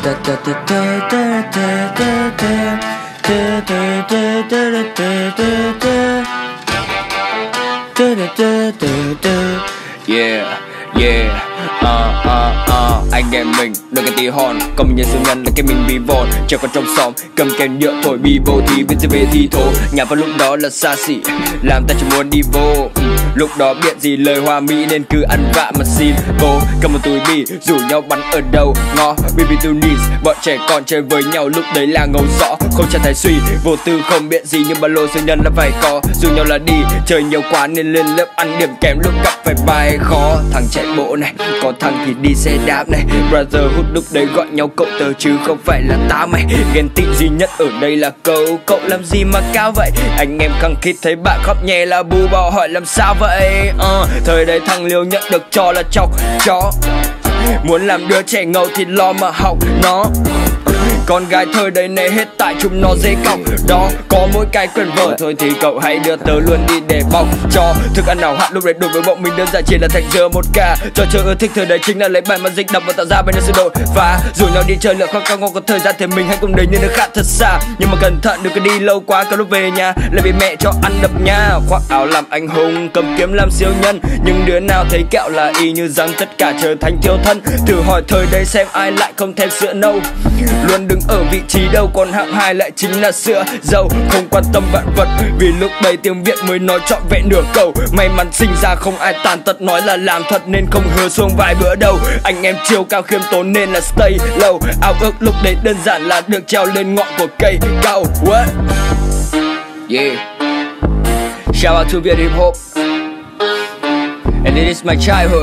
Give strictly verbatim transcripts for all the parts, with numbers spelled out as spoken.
Yeah, yeah, uh, uh, uh. Anh em mình đôi cái tí hòn, công nhân siêu nhân là cái mình bị vòn. Trẻ con trong xóm cầm kèn nhựa thổi bi vô thì biết về thi thố. Nhà vào lúc đó là xa xỉ, làm ta chỉ muốn đi vô. ừ. Lúc đó biết gì lời hoa mỹ nên cứ ăn vạ mà xin vô. Cầm một túi bì rủ nhau bắn ở đầu ngõ bê bê Tunis. Bọn trẻ con chơi với nhau lúc đấy là ngầu rõ, không cha thái suy vô tư không biết gì nhưng ba lô siêu nhân là phải có. Rủ nhau là đi chơi nhiều quá nên lên lớp ăn điểm kém, lúc gặp phải bài khó. Thằng chạy bộ này, có thằng thì đi xe đạp này. Brotherhood lúc đấy gọi nhau cậu tớ chứ không phải là ta mày. Ghen tị duy nhất ở đây là cậu, cậu làm gì mà cao vậy? Anh em khăng khít thấy bạn khóc nhè là bù bò hỏi làm sao vậy? uh, Thời đấy thằng Liêu nhận được cho là chọc chó. Muốn làm đứa trẻ ngầu thì lo mà học nó. Con gái thời đấy này hết tại chúng nó dễ cọc. Đó có mỗi cái quyền vở thôi thì cậu hãy đưa tớ luôn đi để bọc cho. Thức ăn nào hạn lúc đấy đối với bọn mình đơn giản chỉ là thành giờ một ca. Trò chơi ưa thích thời đấy chính là lấy bài mà dịch đập và tạo ra bên sự đổi phá. Rủ nhau đi chơi lượng không cao ngon có thời gian thì mình hãy cùng đến như nước khác thật xa. Nhưng mà cẩn thận đừng có đi lâu quá, có lúc về nhà lại bị mẹ cho ăn đập nha. Khoác áo làm anh hùng, cầm kiếm làm siêu nhân. Nhưng đứa nào thấy kẹo là y như rằng tất cả trở thành thiếu thân. Thử hỏi thời đấy xem ai lại không thèm sữa nâu. Luôn đứng ở vị trí đâu, còn hạng hai lại chính là sữa dâu. Không quan tâm vạn vật vì lúc đấy tiếng Việt mới nói trọn vẹn nửa câu. May mắn sinh ra không ai tàn tật nói là làm thật nên không hứa xuống vài bữa đâu. Anh em chiều cao khiêm tốn nên là stay low. Ao ước lúc đấy đơn giản là được treo lên ngọn của cây cao. What? Yeah. Shout out to Việt Hip Hop. And it is my childhood.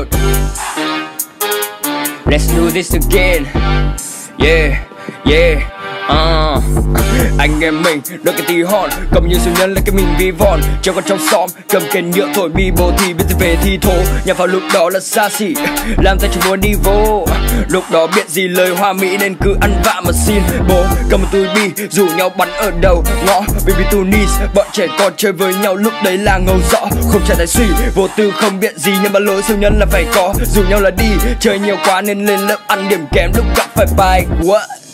Let's do this again. Yeah, yeah, uh. Anh em mình đôi cái tí hòn, cầm như siêu nhân là cái mình vi vòn. Trẻ con trong xóm cầm kèn nhựa thổi bi bô thì biết về thi thố. Nhà vào lúc đó là xa xỉ, làm ta chỉ muốn đi vô. Lúc đó biết gì lời hoa mỹ nên cứ ăn vạ mà xin bố. Cầm một túi bi rủ nhau bắn ở đầu ngõ bê bê Tunis. Bọn trẻ con chơi với nhau lúc đấy là ngầu rõ, không cha thái suy vô tư không biết gì nhưng ba lối siêu nhân là phải có. Rủ nhau là đi chơi nhiều quá nên lên lớp ăn điểm kém, lúc gặp phải bài what?